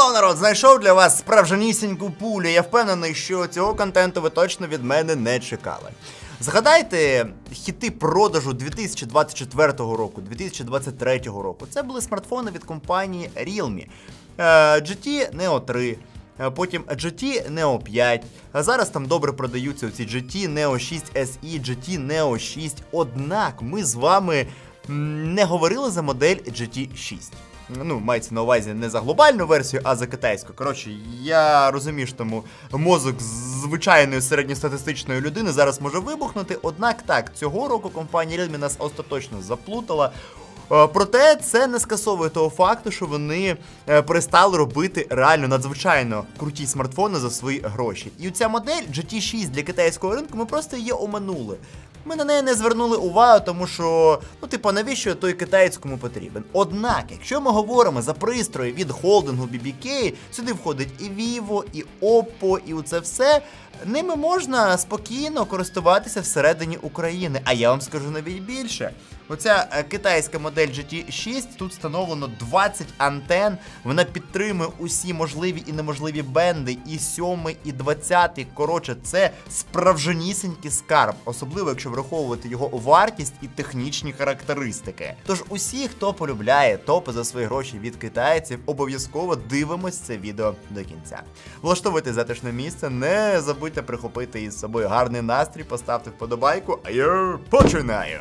Йоу, народ, знайшов для вас справжнісіньку пулю. Я впевнений, що цього контенту ви точно від мене не чекали. Згадайте хіти продажу 2024 року, 2023 року. Це були смартфони від компанії Realme. GT Neo 3, потім GT Neo 5, а зараз там добре продаються ці GT Neo 6 SE, GT Neo 6. Однак ми з вами не говорили за модель GT 6. Ну, мається на увазі не за глобальну версію, а за китайську. Коротше, я розумію, що тому мозок звичайної середньостатистичної людини зараз може вибухнути. Однак так, цього року компанія Realme нас остаточно заплутала. Проте це не скасовує того факту, що вони перестали робити реально надзвичайно круті смартфони за свої гроші. І ця модель GT 6 для китайського ринку, ми просто її оминули. Ми на неї не звернули увагу, тому що, навіщо той китаєць кому потрібен. Однак, якщо ми говоримо за пристрої від холдингу BBK, сюди входить і Vivo, і Oppo, і оце все, ними можна спокійно користуватися всередині України. А я вам скажу навіть більше. Оця китайська модель GT 6, тут встановлено 20 антен, вона підтримує усі можливі і неможливі бенди, і 7, і 20. Коротше, це справжнісінький скарб, особливо якщо враховувати його вартість і технічні характеристики. Тож усі, хто полюбляє топи за свої гроші від китайців, обов'язково дивимось це відео до кінця. Влаштовуйте затишне місце, не забудьте прихопити із собою гарний настрій, поставте вподобайку, а я починаю!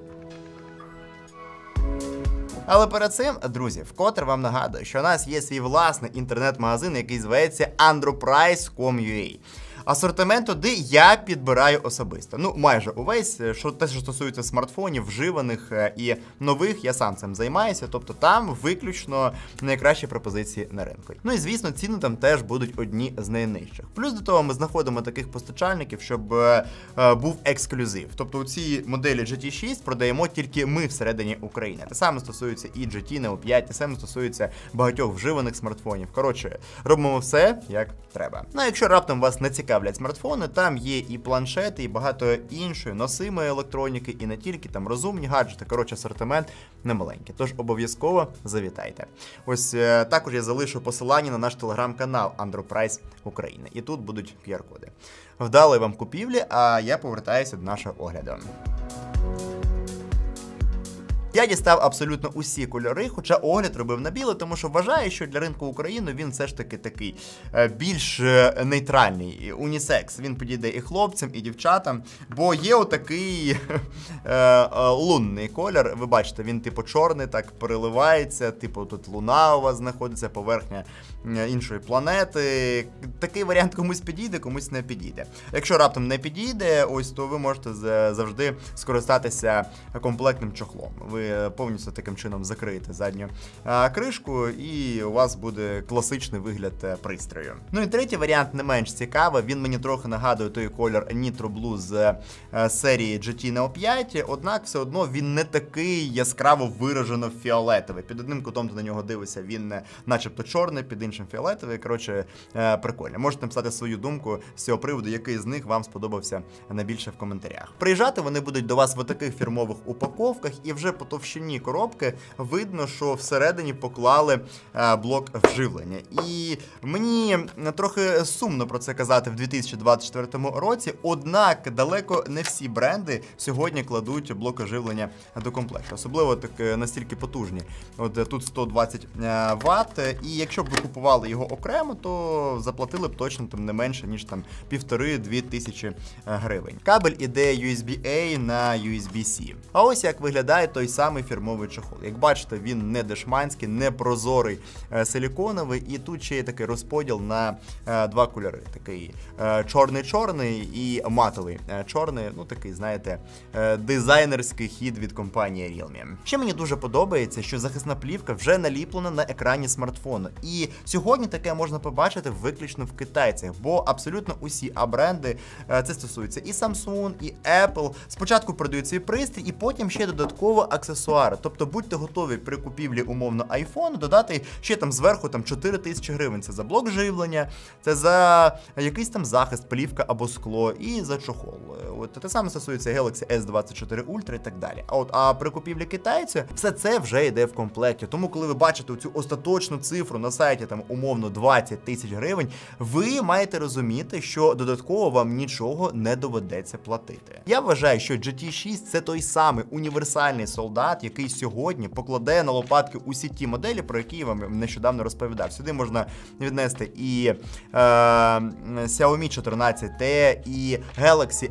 Але перед цим, друзі, вкотре вам нагадую, що у нас є свій власний інтернет-магазин, який зветься androprice.com.ua. Асортимент туди я підбираю особисто. Ну, майже увесь, те, що стосується смартфонів, вживаних і нових, я сам цим займаюся, тобто там виключно найкращі пропозиції на ринку. Ну і звісно, ціни там теж будуть одні з найнижчих. Плюс до того ми знаходимо таких постачальників, щоб був ексклюзив. Тобто ці моделі GT 6 продаємо тільки ми всередині України. Те саме стосується і GT Neo 5, те саме стосується багатьох вживаних смартфонів. Коротше, робимо все, як треба. Ну, а якщо раптом вас не цікавить смартфони, там є і планшети, і багато іншої носимої електроніки, і не тільки, там розумні гаджети, коротше, асортимент немаленький. Тож обов'язково завітайте. Ось також я залишу посилання на наш телеграм-канал Androprice України. І тут будуть QR-коди. Вдалої вам купівлі, а я повертаюся до нашого огляду. Я дістав абсолютно усі кольори, хоча огляд робив на біле, тому що вважаю, що для ринку України він все ж таки такий більш нейтральний, унісекс. Він підійде і хлопцям, і дівчатам, бо є отакий лунний колір. Ви бачите, він типу чорний, так переливається, типу тут луна у вас знаходиться, поверхня іншої планети. Такий варіант комусь підійде, комусь не підійде. Якщо раптом не підійде, ось, то ви можете завжди скористатися комплектним чохлом. Ви повністю таким чином закриєте задню кришку, і у вас буде класичний вигляд пристрою. Ну і третій варіант не менш цікавий, він мені трохи нагадує той колір Nitro Blue з серії GT Neo 5, однак все одно він не такий яскраво виражено фіолетовий. Під одним кутом ти на нього дивишся, він начебто чорний, під іншим фіолетовий. Коротше, прикольно. Можете написати свою думку з цього приводу, який з них вам сподобався найбільше в коментарях. Приїжджати вони будуть до вас в таких фірмових упаковках, і вже по товщині коробки видно, що всередині поклали блок вживлення. І мені трохи сумно про це казати в 2024 році, однак далеко не всі бренди сьогодні кладуть блок живлення до комплекту. Особливо так настільки потужні. От тут 120 Вт, і якщо б ви купували його окремо, то заплатили б точно там не менше, ніж там 1,5-2 тисячі гривень. Кабель іде USB-A на USB-C. А ось як виглядає той самий фірмовий чохол. Як бачите, він не дешманський, не прозорий, силіконовий, і тут ще є такий розподіл на два кольори. Такий чорний-чорний і матовий чорний, ну такий, знаєте, дизайнерський хід від компанії Realme. Ще мені дуже подобається, що захисна плівка вже наліплена на екрані смартфону. І сьогодні таке можна побачити виключно в китайцях, бо абсолютно усі бренди, це стосується і Samsung, і Apple, спочатку продають свій пристрій, і потім ще додатково аксесуарно аксесуари. Тобто будьте готові при купівлі умовно iPhone додати ще там зверху 4 тисячі гривень. Це за блок живлення, це за якийсь там захист, плівка або скло і за чохол. От те саме стосується Galaxy S24 Ultra і так далі. А при купівлі китайця все це вже йде в комплекті. Тому коли ви бачите цю остаточну цифру на сайті умовно 20 тисяч гривень, ви маєте розуміти, що додатково вам нічого не доведеться платити. Я вважаю, що GT6 це той самий універсальний солдат, який сьогодні покладе на лопатки усі ті моделі, про які я вам нещодавно розповідав. Сюди можна віднести і Xiaomi 14T, і Galaxy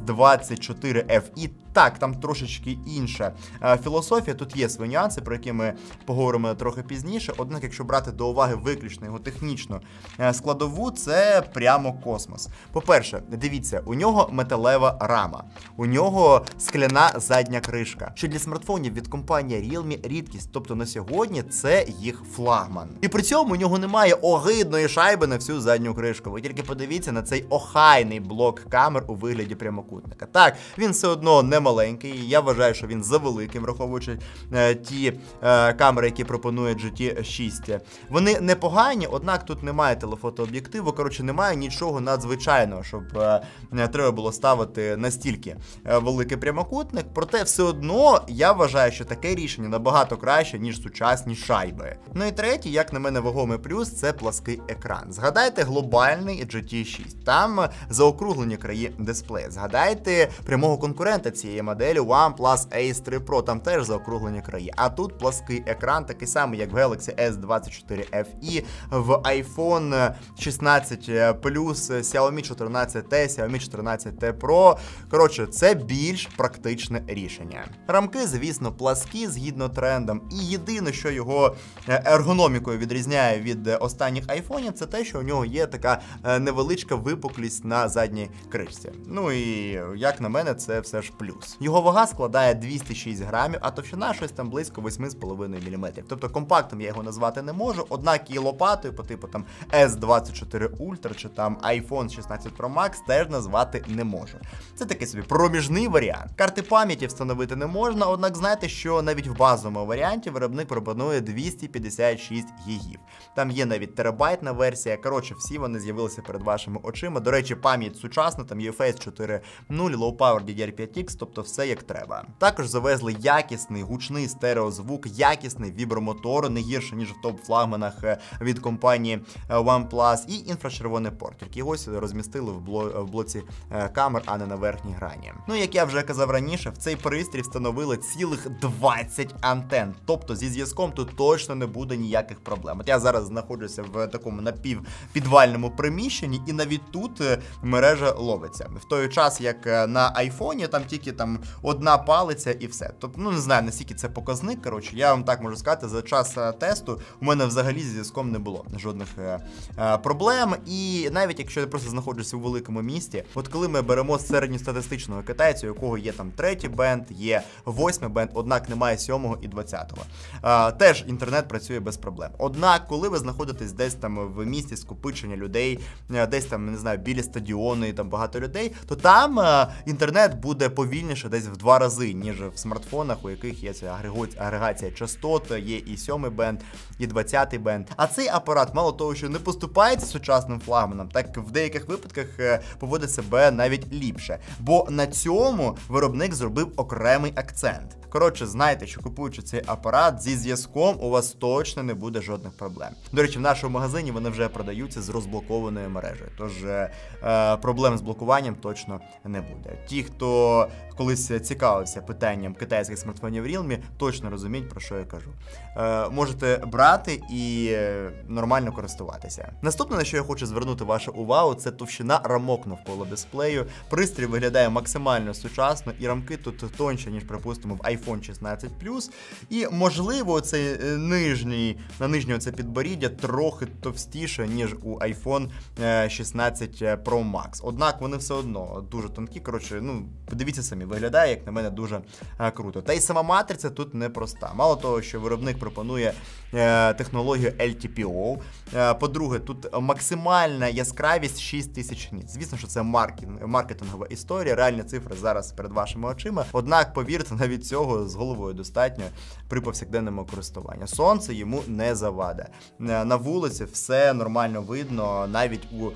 S24 FE. Так, там трошечки інша філософія, тут є свої нюанси, про які ми поговоримо трохи пізніше. Однак, якщо брати до уваги виключно його технічну складову, це прямо космос. По-перше, дивіться, у нього металева рама, у нього скляна задня кришка, що для смартфонів від компанії Realme рідкість, тобто на сьогодні це їх флагман. І при цьому у нього немає огидної шайби на всю задню кришку. Ви тільки подивіться на цей охайний блок камер у вигляді прямокутника. Так, він все одно не маленький, я вважаю, що він завеликий, враховуючи ті камери, які пропонує GT6. Вони непогані, однак тут немає телефотооб'єктиву, коротше, немає нічого надзвичайного, щоб треба було ставити настільки великий прямокутник, проте все одно я вважаю, що таке рішення набагато краще, ніж сучасні шайби. Ну і третє, як на мене вагомий плюс, це плаский екран. Згадайте глобальний GT6, там заокруглені краї дисплея. Згадайте прямого конкурента цієї моделі OnePlus Ace 3 Pro, там теж заокруглені краї. А тут плаский екран, такий самий, як в Galaxy S24 FE, в iPhone 16 Plus, Xiaomi 14T, Xiaomi 14T Pro. Коротше, це більш практичне рішення. Рамки, звісно, пласкі, згідно трендам. І єдине, що його ергономікою відрізняє від останніх айфонів, це те, що у нього є така невеличка випуклість на задній кришці. Ну і, як на мене, це все ж плюс. Його вага складає 206 грамів, а товщина щось там близько 8,5 мм. Тобто компактом я його назвати не можу, однак і лопатою по типу там S24 Ultra чи там iPhone 16 Pro Max теж назвати не можу. Це такий собі проміжний варіант. Карти пам'яті встановити не можна, однак знаєте, що навіть в базовому варіанті виробник пропонує 256 гігів. Там є навіть терабайтна версія, коротше, всі вони з'явилися перед вашими очима. До речі, пам'ять сучасна, там UFS 4.0, Low Power DDR5X, тобто все як треба. Також завезли якісний гучний стереозвук, якісний вібромотор, не гірше, ніж в топ-флагманах від компанії OnePlus, і інфрачервоний порт, який ось розмістили в блоці камер, а не на верхній грані. Ну, як я вже казав раніше, в цей пристрій встановили цілих 20 антен, тобто зі зв'язком тут точно не буде ніяких проблем. От я зараз знаходжуся в такому напівпідвальному приміщенні, і навіть тут мережа ловиться. В той час, як на айфоні, там тільки одна палиця і все. Тобто, ну не знаю, наскільки це показник, коротше, я вам так можу сказати, за час тесту у мене взагалі зі зв'язком не було жодних проблем, і навіть якщо я просто знаходжуся у великому місті, от коли ми беремо середньостатистичного китайця, у якого є там 3-й бенд, є 8-й бенд, однак немає 7-го і 20-го, теж інтернет працює без проблем. Однак, коли ви знаходитесь десь там в місті скупичення людей, десь там, не знаю, біля стадіону і там багато людей, то там інтернет буде повільніше десь в 2 рази, ніж в смартфонах, у яких є ця агрегація частот, є і 7-й бенд, і 20-й бенд. А цей апарат, мало того, що не поступається сучасним флагманом, так в деяких випадках поводить себе навіть ліпше. Бо на цьому виробник зробив окремий акцент. Коротше, знайте, що купуючи цей апарат зі зв'язком, у вас точно не буде жодних проблем. До речі, в нашому магазині вони вже продаються з розблокованою мережею, тож проблем з блокуванням точно не буде. Ті, хто колись цікавився питанням китайських смартфонів Realme, точно розуміють, про що я кажу. Можете брати і нормально користуватися. Наступне, на що я хочу звернути вашу увагу, це товщина рамок навколо дисплею. Пристрій виглядає максимально сучасно, і рамки тут тонші, ніж, припустимо, в iPhone 16 Plus. І, можливо, цей на нижнє оце підборіддя трохи товстіше, ніж у iPhone 16 Pro Max. Однак вони все одно дуже тонкі. Коротше, ну, подивіться самі, прикольний. Виглядає, як на мене, дуже круто. Та й сама матриця тут непроста. Мало того, що виробник пропонує технологію LTPO. По-друге, тут максимальна яскравість 6000 ніт. Звісно, що це маркетингова історія, реальні цифри зараз перед вашими очима. Однак, повірте, навіть цього з головою достатньо при повсякденному користуванні. Сонце йому не завада. На вулиці все нормально видно, навіть у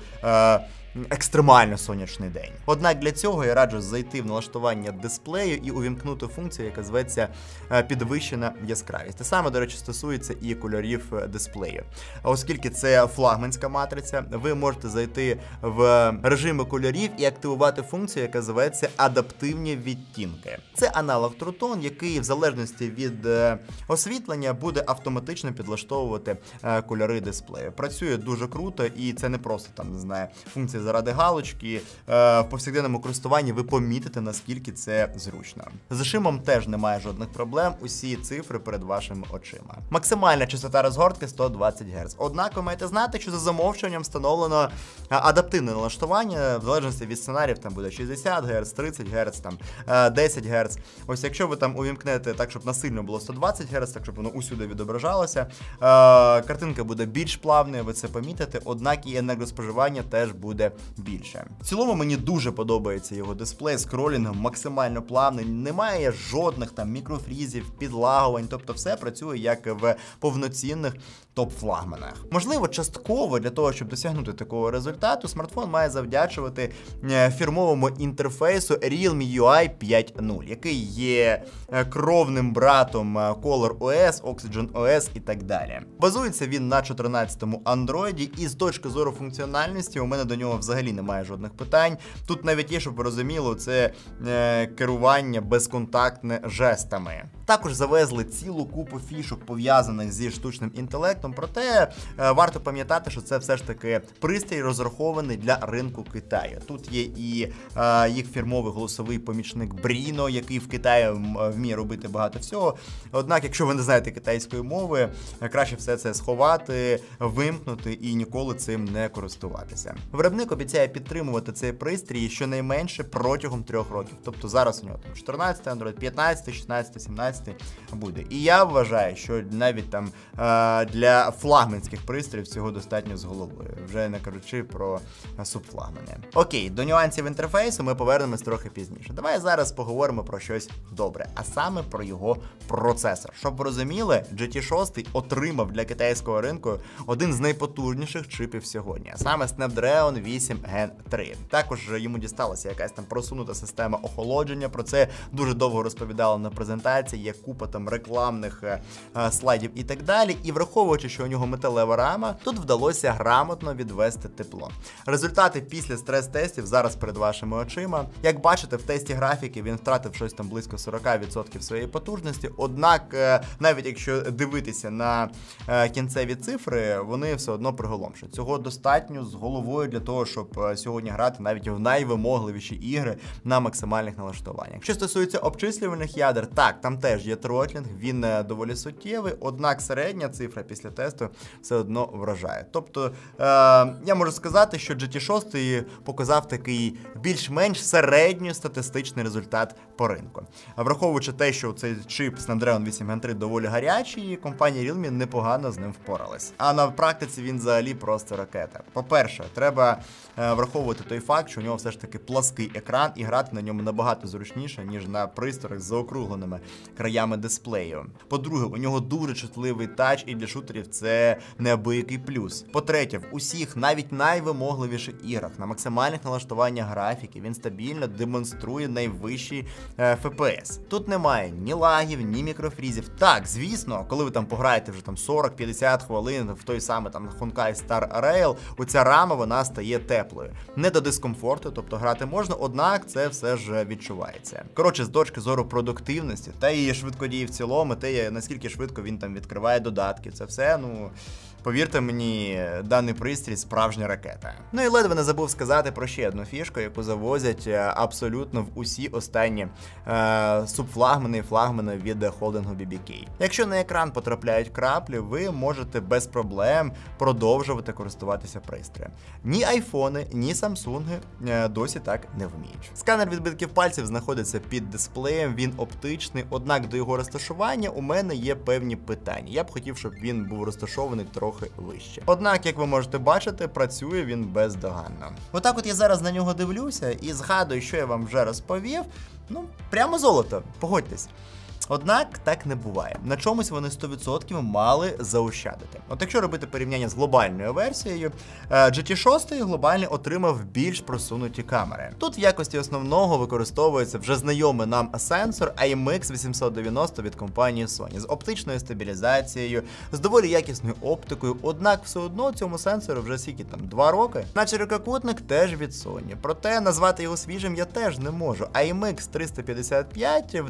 екстремально сонячний день. Однак для цього я раджу зайти в налаштування дисплею і увімкнути функцію, яка зветься підвищена яскравість. Те саме, до речі, стосується і кольорів дисплею. Оскільки це флагманська матриця, ви можете зайти в режими кольорів і активувати функцію, яка зветься адаптивні відтінки. Це аналог True Tone, який в залежності від освітлення буде автоматично підлаштовувати кольори дисплею. Працює дуже круто, і це не просто там, не знаю, функція заради галочки. В повсякденному користуванні ви помітите, наскільки це зручно. З шимом теж немає жодних проблем, усі цифри перед вашими очима. Максимальна частота розгортки 120 Гц. Однак ви маєте знати, що за замовчуванням встановлено адаптивне налаштування, в залежності від сценаріїв, там буде 60 Гц, 30 Гц, там 10 Гц. Ось якщо ви там увімкнете так, щоб насильно було 120 Гц, так щоб воно усюди відображалося, картинка буде більш плавною, ви це помітите, однак і енергоспоживання теж буде більше. В цілому мені дуже подобається його дисплей, скролінг максимально плавний, немає жодних там мікрофрізів, підлагувань, тобто все працює як в повноцінних топ-флагманах. Можливо, частково для того, щоб досягнути такого результату, смартфон має завдячувати фірмовому інтерфейсу Realme UI 5.0, який є кровним братом Color OS, Oxygen OS і так далі. Базується він на 14-му Android, і з точки зору функціональності у мене до нього взагалі немає жодних питань. Тут навіть є, щоб ви розуміли, це керування безконтактне жестами. Також завезли цілу купу фішок, пов'язаних зі штучним інтелектом, проте варто пам'ятати, що це все ж таки пристрій, розрахований для ринку Китаю. Тут є і їх фірмовий голосовий помічник Brino, який в Китаї вміє робити багато всього. Однак, якщо ви не знаєте китайської мови, краще все це сховати, вимкнути і ніколи цим не користуватися. Виробник обіцяє підтримувати цей пристрій щонайменше протягом 3 років. Тобто зараз у нього там 14 Android, 15, 16, 17 буде. І я вважаю, що навіть там для флагманських пристроїв цього достатньо з головою. Вже не кажучи про субфлагмани. Окей, до нюансів інтерфейсу ми повернемось трохи пізніше. Давай зараз поговоримо про щось добре, а саме про його процесор. Щоб ви розуміли, GT6 отримав для китайського ринку один з найпотужніших чипів сьогодні, а саме Snapdragon 8 Gen 3. Також йому дісталася якась там просунута система охолодження, про це дуже довго розповідали на презентації, є купа там рекламних слайдів і так далі. І враховуючи, що у нього металева рама, тут вдалося грамотно відвести тепло. Результати після стрес-тестів зараз перед вашими очима. Як бачите, в тесті графіки він втратив щось там близько 40% своєї потужності, однак навіть якщо дивитися на кінцеві цифри, вони все одно приголомшують. Цього достатньо з головою для того, щоб сьогодні грати навіть в найвимогливіші ігри на максимальних налаштуваннях. Що стосується обчислювальних ядер, так, там теж є тротлінг, він доволі суттєвий, однак середня цифра після тесту все одно вражає. Тобто, я можу сказати, що GT6 показав такий більш-менш середньостатистичний результат по ринку. Враховуючи те, що цей чип Snapdragon 8 Gen 3 доволі гарячий, компанія Realme непогано з ним впоралась. А на практиці він взагалі просто ракета. По-перше, треба враховувати той факт, що у нього все ж таки плаский екран і грати на ньому набагато зручніше, ніж на пристроях з заокругленими краями дисплею. По-друге, у нього дуже чутливий тач, і для шутерів це неабиякий плюс. По-третє, в усіх, навіть найвимогливіших іграх, на максимальних налаштуваннях графіки, він стабільно демонструє найвищий FPS. Тут немає ні лагів, ні мікрофрізів. Так, звісно, коли ви там пограєте вже там 40-50 хвилин в той самий там Honkai Star Rail, оця рама, вона стає теплою. Не до дискомфорту, тобто грати можна, однак це все ж відчувається. Коротше, з точки зору продуктивності, та і швидкодії в цілому, те, наскільки швидко він там відкриває додатки, це все, повірте мені, даний пристрій справжня ракета. Ну і ледве не забув сказати про ще одну фішку, яку завозять абсолютно в усі останні субфлагмани і флагмани від холдингу BBK. Якщо на екран потрапляють краплі, ви можете без проблем продовжувати користуватися пристроєм. Ні айфони, ні самсунги досі так не вміють. Сканер відбитків пальців знаходиться під дисплеєм, він оптичний, однак до його розташування у мене є певні питання. Я б хотів, щоб він був розташований трохи вище. Однак, як ви можете бачити, працює він бездоганно. Отак от я зараз на нього дивлюся і згадую, що я вам вже розповів. Ну, прямо золото, погодьтесь. Однак так не буває. На чомусь вони 100% мали заощадити. От якщо робити порівняння з глобальною версією, GT6 глобальний отримав більш просунуті камери. Тут в якості основного використовується вже знайомий нам сенсор IMX890 від компанії Sony з оптичною стабілізацією, з доволі якісною оптикою, однак все одно цьому сенсору вже скільки там 2 роки. На ширококутник теж від Sony. Проте назвати його свіжим я теж не можу. IMX355 в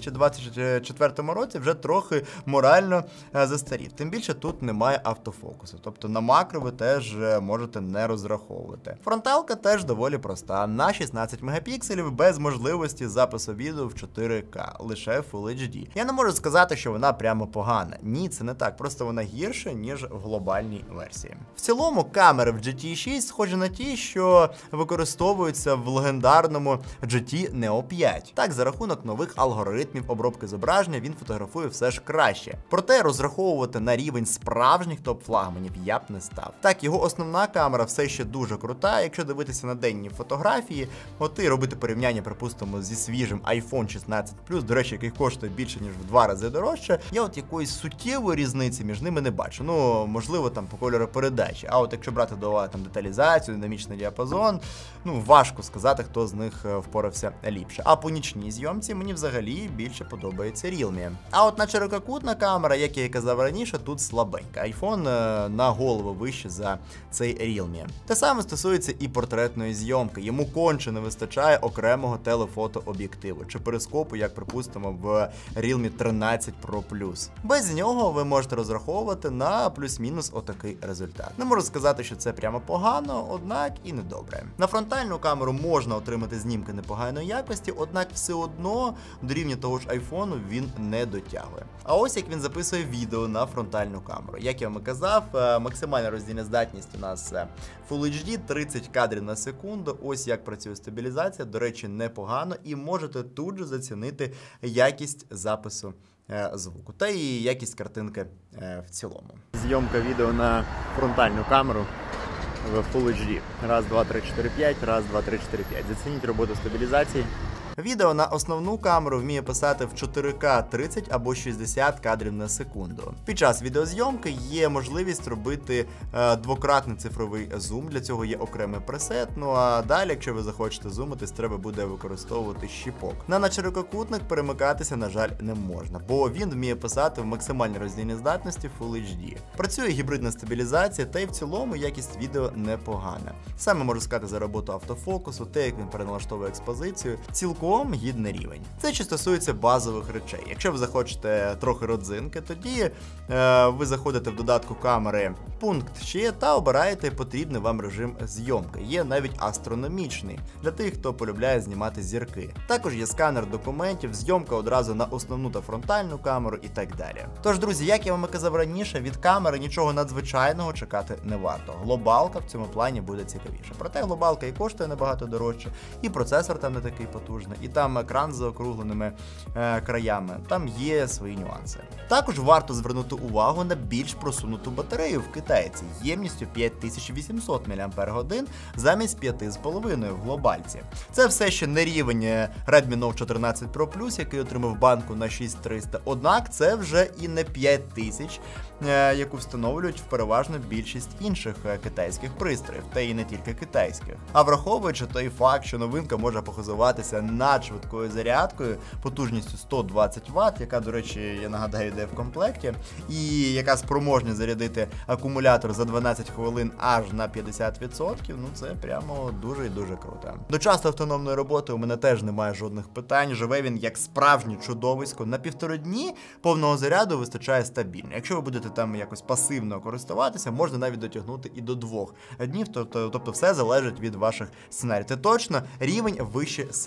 2024 році вже трохи морально застарів. Тим більше тут немає автофокусу, тобто на макро ви теж можете не розраховувати. Фронталка теж доволі проста, на 16 мегапікселів без можливості запису відео в 4К, лише Full HD. Я не можу сказати, що вона прямо погана. Ні, це не так, просто вона гірша, ніж в глобальній версії. В цілому камери в GT6 схожі на ті, що використовуються в легендарному GT Neo 5. Так, за рахунок нових алгоритмів обробки зображення він фотографує все ж краще. Проте розраховувати на рівень справжніх топ-флагманів я б не став. Так, його основна камера все ще дуже крута. Якщо дивитися на денні фотографії, от і робити порівняння, припустимо, зі свіжим iPhone 16 Plus, до речі, який коштує більше, ніж в 2 рази дорожче, я от якоїсь суттєвої різниці між ними не бачу. Ну, можливо, там по кольору передачі. А от якщо брати до уваги там деталізацію, динамічний діапазон, ну, важко сказати, хто з них впорався ліпше. А по нічній зйомці мені взагалі більше подобається Realme. А от на ширококутна камера, як я і казав раніше, тут слабенька. iPhone на голову вище за цей Realme. Те саме стосується і портретної зйомки. Йому конче не вистачає окремого телефотооб'єктиву чи перископу, як припустимо в Realme 13 Pro Plus. Без нього ви можете розраховувати на плюс-мінус отакий результат. Не можу сказати, що це прямо погано, однак і не добре. На фронтальну камеру можна отримати знімки непоганої якості, однак все одно до рівня того ж iPhone він не дотягує. А ось як він записує відео на фронтальну камеру. Як я вам і казав, максимальна роздільна здатність у нас Full HD, 30 кадрів на секунду. Ось як працює стабілізація, до речі, непогано, і можете тут же зацінити якість запису звуку та і якість картинки в цілому. Зйомка відео на фронтальну камеру в Full HD. Раз, два, три, 4, 5, раз, два, три, 4, 5. Зацініть роботу стабілізації. Відео на основну камеру вміє писати в 4К 30 або 60 кадрів на секунду. Під час відеозйомки є можливість робити двократний цифровий зум, для цього є окремий пресет, ну а далі, якщо ви захочете зумитись, треба буде використовувати щіпок. На надширококутник перемикатися, на жаль, не можна, бо він вміє писати в максимальній роздільній здатності Full HD. Працює гібридна стабілізація, та й в цілому якість відео непогана. Саме можу сказати за роботу автофокусу, те, як він переналаштовує експозицію, цілком гідний рівень. Це що стосується базових речей. Якщо ви захочете трохи родзинки, тоді ви заходите в додатку камери пункт ще та обираєте потрібний вам режим зйомки. Є навіть астрономічний, для тих, хто полюбляє знімати зірки. Також є сканер документів, зйомка одразу на основну та фронтальну камеру і так далі. Тож, друзі, як я вам і казав раніше, від камери нічого надзвичайного чекати не варто. Глобалка в цьому плані буде цікавіше. Проте глобалка і коштує набагато дорожче, і процесор там не такий потужний, і там екран з заокругленими краями. Там є свої нюанси. Також варто звернути увагу на більш просунуту батарею в китайці ємністю 5800 мАч замість 5,5 в глобальці. Це все ще не рівень Redmi Note 14 Pro Plus, який отримав банку на 6300, однак це вже і не 5000, яку встановлюють в переважно більшість інших китайських пристроїв, та і не тільки китайських. А враховуючи той факт, що новинка може похизуватися надшвидкою зарядкою потужністю 120 Вт, яка, до речі, я нагадаю, йде в комплекті, і яка спроможна зарядити акумулятор за 12 хвилин аж на 50%, ну це прямо дуже і дуже круто. До часу автономної роботи у мене теж немає жодних питань, живе він як справжнє чудовисько. На 1,5 дні повного заряду вистачає стабільно. Якщо ви будете там якось пасивно користуватися, можна навіть дотягнути і до 2 днів, тобто все залежить від ваших сценаріїв. Це точно рівень вище середнього.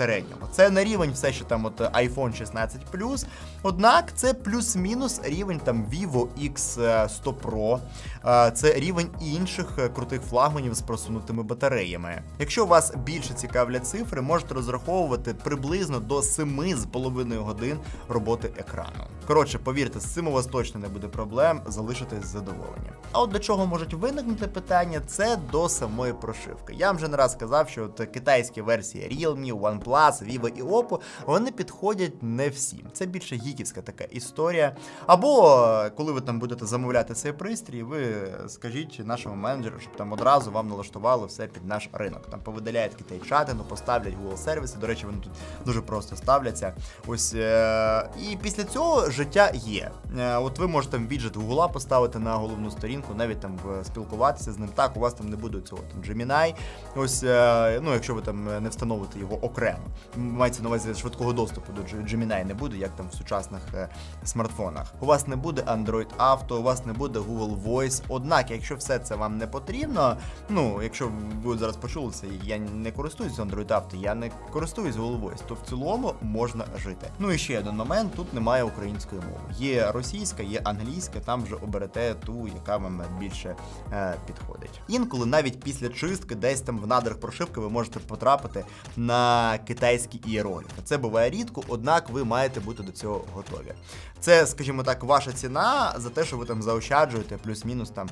Це на рівень все, що там от iPhone 16 Plus, однак це плюс-мінус рівень там Vivo X100 Pro, це рівень інших крутих флагманів з просунутими батареями. Якщо вас більше цікавлять цифри, можете розраховувати приблизно до 7,5 годин роботи екрану. Коротше, повірте, з цим у вас точно не буде проблем, залишитесь задоволені. А от до чого можуть виникнути питання, це до самої прошивки. Я вам вже не раз сказав, що от китайські версії Realme, OnePlus, Vivo і Oppo, вони підходять не всім. Це більше гіківська така історія. Або, коли ви там будете замовляти цей пристрій, ви скажіть нашому менеджеру, щоб там одразу вам налаштували все під наш ринок. Там повидаляють китай-чати, поставлять Google сервіси, до речі, вони тут дуже просто ставляться. Ось, і після цього життя є. От ви можете там віджит Google поставити на головну сторінку, навіть там спілкуватися з ним. Так, у вас там не буде цього там Gemini. Ось, ну, якщо ви там не встановите його окремо. Мається на увазі, швидкого доступу до Gemini не буде, як там в сучасних смартфонах. У вас не буде Android Auto, у вас не буде Google Voice. Однак, якщо все це вам не потрібно, ну, якщо ви зараз почули це, я не користуюсь Android Auto, я не користуюсь Google Voice, то в цілому можна жити. Ну і ще один момент, тут немає української мови. Є російська, є англійська, там вже оберете ту, яка вам більше підходить. Інколи навіть після чистки десь там в надрах прошивки ви можете потрапити на китайські ієрогліфи. Це буває рідко, однак ви маєте бути до цього готові. Це, скажімо так, ваша ціна за те, що ви там заощаджуєте плюс-мінус там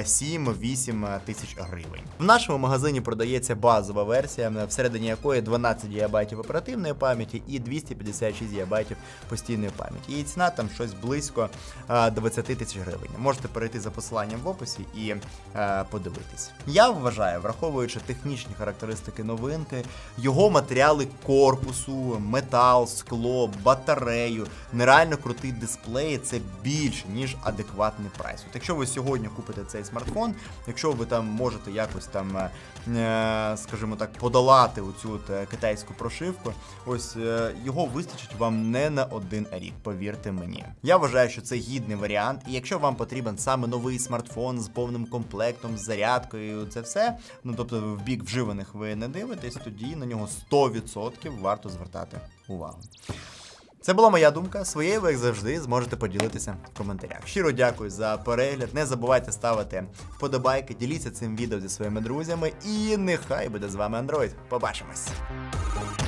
7-8 тисяч гривень. В нашому магазині продається базова версія, всередині якої 12 ГБ оперативної пам'яті і 256 ГБ постійної пам'яті. Її ціна там щось близько 20 тисяч гривень. Можете перейти за посиланням в описі і подивитись. Я вважаю, враховуючи технічні характеристики новинки, його матеріали корпусу, метал, скло, батарею, нереально крутий дисплей, це більше, ніж адекватний прайс. От якщо ви сьогодні купите цей смартфон, якщо ви там можете якось там, скажімо так, подолати оцю китайську прошивку, ось його вистачить вам не на один рік, повірте мені. Я вважаю, що це гідний варіант, і якщо вам потрібен саме новий смартфон з повним комплектом, з зарядкою, це все, ну тобто в бік вживаних ви не дивитесь, тоді на нього 100% варто звертати увагу. Це була моя думка, своєю ви, як завжди, зможете поділитися в коментарях. Щиро дякую за перегляд, не забувайте ставити вподобайки, діліться цим відео зі своїми друзями і нехай буде з вами Android. Побачимось!